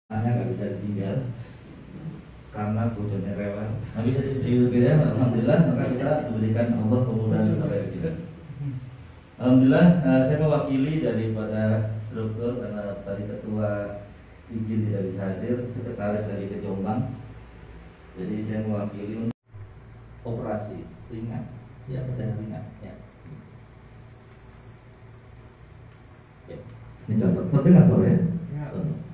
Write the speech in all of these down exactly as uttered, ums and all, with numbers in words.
Anaknya nggak bisa ditinggal karena bodohnya rewel. Nggak bisa ditinggal ya, alhamdulillah maka kita diberikan Allah kemudahan sampai di sini. Alhamdulillah, uh, saya mewakili daripada struktur karena tadi ketua izin tidak bisa hadir, sekretaris dari ke Jombang. Jadi saya mewakili untuk operasi ringan, ya pada ringan. Ya. Ya. Ini contoh, penting nggak sore? Ya.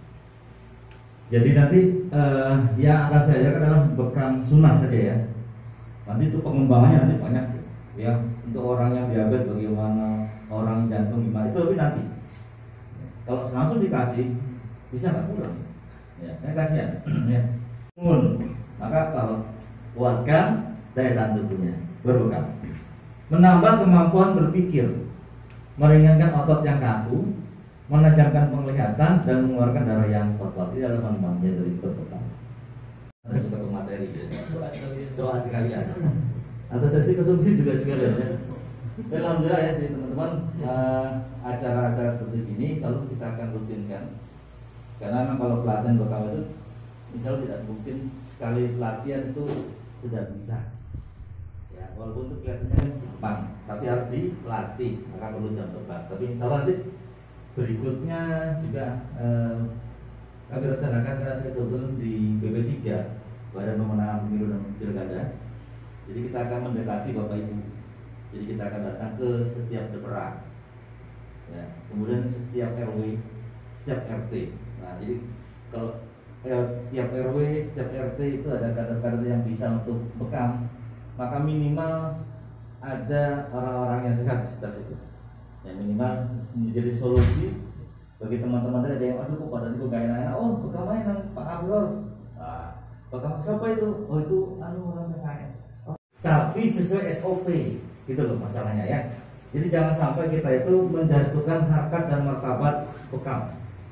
Jadi nanti uh, yang akan saya ajarkan adalah bekam sunnah saja ya. Nanti itu pengembangannya nanti banyak ya. Untuk orang yang diabetes bagaimana, orang jantung gimana, itu lebih nanti. Kalau langsung dikasih bisa nggak pulang? Ya, ya kasihan. Ya. Maka kalau kuatkan daya tahan tubuhnya, berbekam. Menambah kemampuan berpikir, meringankan otot yang kaku, menajamkan penglihatan dan mengeluarkan darah yang kotor. Ini adalah manfaatnya dari berbekam. Ada juga pemateri, ya. Doa sekalian. Atau sesi konsumsi juga sekalian ya. Alhamdulillah ya teman-teman, uh, acara-acara seperti ini selalu kita akan rutinkan. Karena memang kalau pelatihan bekam itu misalnya tidak mungkin sekali pelatihan itu sudah bisa. Ya, walaupun itu kelihatannya kan gampang, tapi harus dilatih, maka perlu jam terbang. Tapi insya Allah nanti berikutnya juga eh, kami rencanakan karena saya kebetulan di B P tiga Badan Pemenangan Pemilu dan Pilkada. Jadi kita akan mendekati Bapak Ibu. Jadi kita akan datang ke setiap depera, ya, kemudian setiap R W, setiap R T. Nah, jadi kalau eh, tiap R W, setiap R T itu ada kader-kader yang bisa untuk bekam, maka minimal ada orang-orang yang sehat di sekitar situ. Yang minimal menjadi solusi bagi teman-teman tadi ada yang aduh kok badan itu gak enak-enak, oh bekam aja Pak Abdul. Nah, bekam siapa itu? Oh itu anu orang P K S. Oh, tapi sesuai S O P, gitu loh masalahnya ya. Jadi jangan sampai kita itu menjatuhkan harkat dan martabat bekam.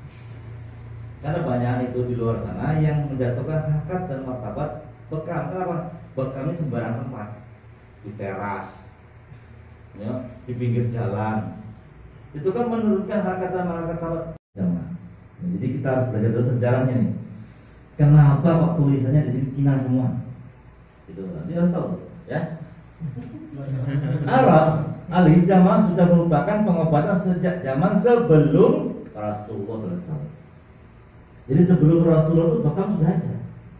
Karena banyak itu di luar sana yang menjatuhkan harkat dan martabat bekam. Kenapa? Bekam ini sembarang tempat, di teras, ya, di pinggir jalan. Itu kan menurunkan harkat dan martabat jamaah. Nah, jadi kita harus belajar dulu sejarahnya nih. Kenapa kok tulisannya di sini Cina semua? Itu nanti harus tahu, ya. Arab al-hijamah sudah merupakan pengobatan sejak zaman sebelum Rasulullah shallallahu alaihi wasallam. Jadi sebelum Rasulullah itu bekam sudah ada.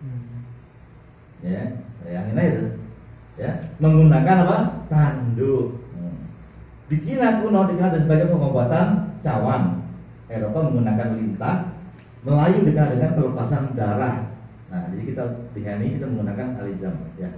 Ya, yang ini itu, ya, menggunakan apa? Tanduk. Di Cina kuno dikenal sebagai pengobatan cawan. Eropa menggunakan lintah. Melayu dikenal dengan pelepasan darah. Nah, jadi kita di sini kita menggunakan al-hijamah, ya.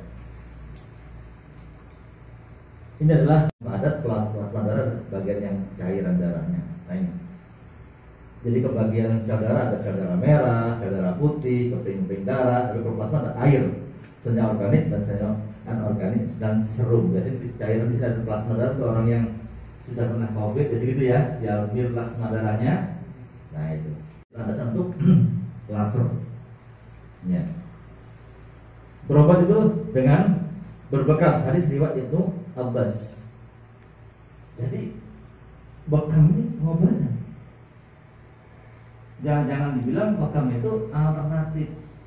Ini adalah adat plasma darah bagian yang cairan darahnya. Nah ini. Jadi kebagian sel darah ada sel darah merah, sel darah putih, keping-keping darah, ada plasma ada air, senyawa organik dan senyawa anorganik dan serum. Jadi cairan di sel plasma darah itu orang yang sudah pernah COVID, jadi gitu ya, diambil plasma darahnya. Nah itu. Ada satu laser. Ya. Berobat itu dengan berbekam. Hadis riwayat itu Abbas. Jadi bekam ini pengobatan. Jangan-jangan dibilang bekam itu alternatif.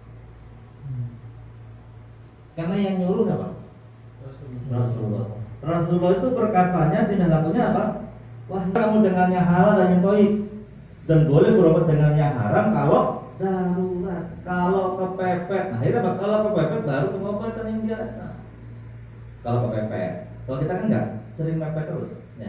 Karena yang nyuruh apa? Rasulullah. Rasulullah itu perkataannya tidak lakunya apa? Wah, kamu dengan yang halal dan yang toib, dan boleh berobat dengan yang haram kalau darurat, kalau kepepet. Nah, itu apa? Kalau kepepet baru pengobatan yang biasa. Kalau kepepet. Kalau kita kan enggak, sering mepet terus. Ya.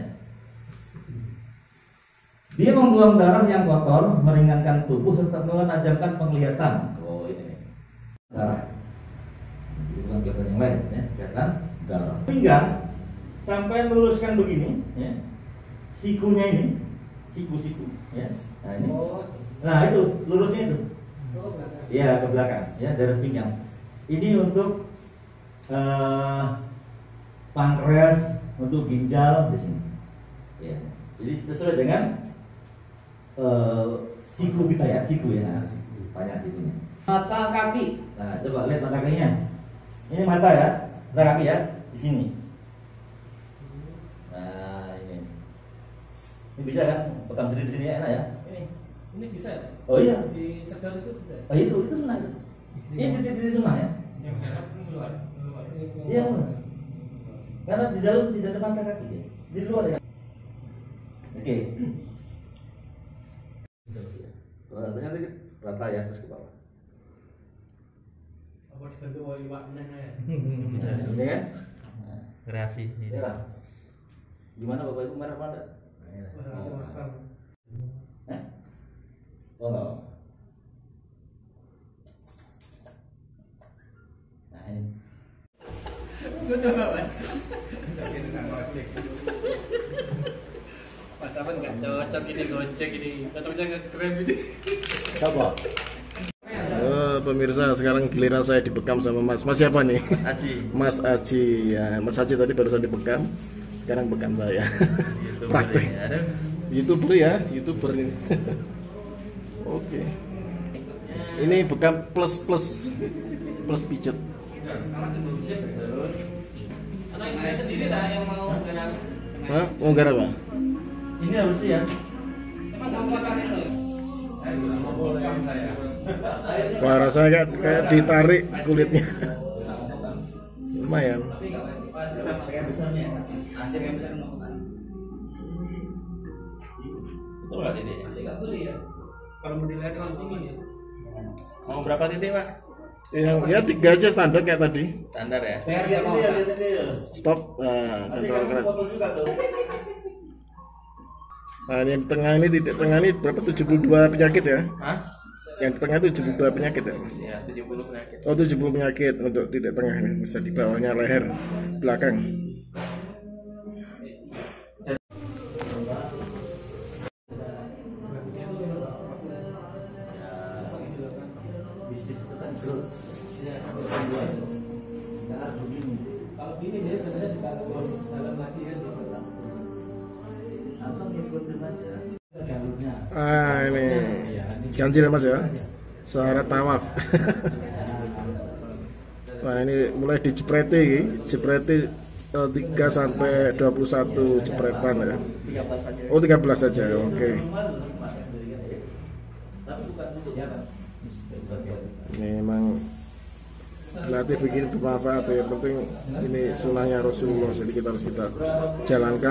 Dia membuang darah yang kotor, meringankan tubuh serta menajamkan penglihatan. Oh ini darah. Bukan kegiatan yang lain, ya. Kegiatan darah. Pinggang sampai meluruskan begini, ya. Sikunya ini, siku-siku, ya. Nah ini. Nah itu lurusnya itu. Iya ke belakang, ya dari pinggang. Ini untuk uh, pankreas, untuk ginjal di sini. Ya. Jadi sesuai dengan uh, siku kita ya, siku ya, nah, siku, banyak sikunya. Mata kaki, nah coba lihat mata kakinya. Ini mata ya, mata kaki ya, di sini. Nah ini, ini bisa kan? Bekam sendiri di sini ya, enak ya. Ini, ini bisa ya? Oh iya. Di sedot itu bisa. Oh itu itu sunnah. Ini titik-titik sunnah ya. Yang serap keluar. Iya. Karena di dalam tidak ada mata kaki ya. Di luar ya. Oke. Rantanya tadi rata ya terus ke bawah. Apa dibantu wali wakna ya? Iya kan? Kreasi ini. Iya. Gimana Bapak Ibu merah apa enggak? Eh? Oh enggak. Nah ini. Coba mas. Mas apa nggak cocok ini gojek ini, cocoknya nggak keren ini. Coba. Oh, pemirsa, sekarang giliran saya dibekam sama Mas. Mas siapa nih? Mas Aji. Mas Aji ya. Mas Aji tadi barusan dibekam, sekarang bekam saya. YouTuber Praktek. ini. Ada YouTuber ya, YouTuber ini. Oke. Ini bekam plus plus plus pijet. Atau yang sendiri lah yang mau garap. Hah? Mau garap apa? Ini harus ya. Emang nggak kuat kan itu? Wah, rasanya kayak, kayak ditarik kulitnya. Lumayan. Tapi nggak apa-apa. Kayak besarnya. Asir yang besar mau kan. Itu enggak ini. Masih nggak boleh ya. Kalau mau dilihat kalau tinggi ya. mau berapa titik Pak? Yang ya tiga aja standar kayak tadi. Standar ya. Lihat ini ya, lihat ini ya. Stop. Nah, Nanti kontrol kasih keras. foto juga tuh. Nah, ini yang tengah ini titik tengah ini berapa? tujuh puluh dua penyakit ya? Hah? Yang di tengah tujuh puluh dua penyakit ya? Ya, tujuh puluh penyakit. Oh, tujuh puluh penyakit untuk titik tengah ini. Bisa di bawahnya leher belakang. Bisnis itu kan growth. Kalau ini dia sebenarnya juga dalam hati kan gitu. Atau ngikutin aja jalurnya. Ah, ini ganjil Mas ya. Syarat tawaf. Nah, ini mulai dijepreti, jepreti eh, tiga sampai dua puluh satu jepretan ya. Oh, tiga belas saja. Oke. Tapi bukan untuk Ini memang latih bikin bermanfaat ya. Yang penting ini sunnahnya Rasulullah, jadi kita harus kita jalankan.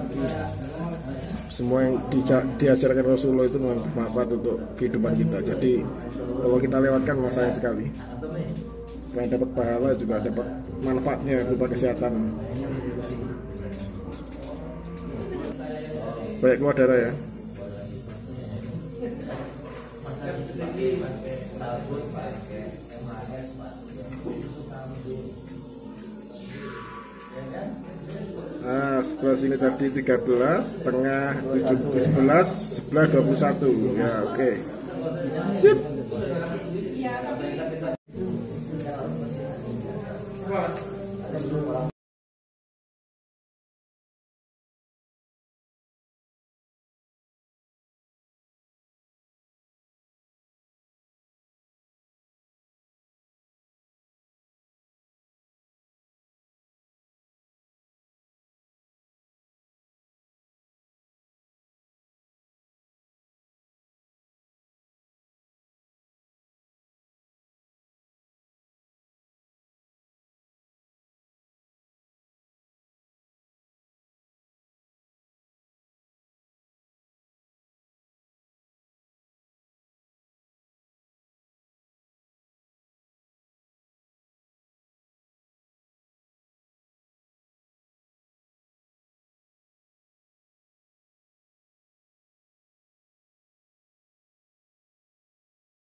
Semua yang dija- diajarkan Rasulullah itu memang bermanfaat untuk kehidupan kita. Jadi kalau kita lewatkan masa sayang sekali. Selain dapat pahala juga dapat manfaatnya berupa kesehatan. Baik keluar darah ya. Nah, sebelah sini tadi tiga belas, tengah tujuh belas, sebelah dua puluh satu. Ya, oke. Sip.